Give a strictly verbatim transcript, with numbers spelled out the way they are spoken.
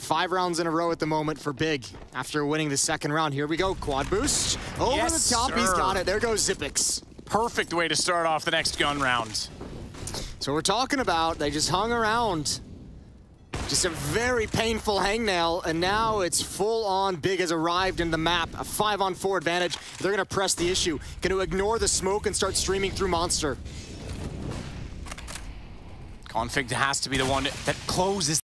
five rounds in a row at the moment for Big after winning the second round. Here we go, quad boost. Over Yes, the top, sir. he's got it. There goes Zipix. Perfect way to start off the next gun round. So we're talking about, they just hung around. Just a very painful hangnail, and now it's full on. Big has arrived in the map. A five on four advantage. They're gonna press the issue. Gonna ignore the smoke and start streaming through Monster. Config has to be the one that closes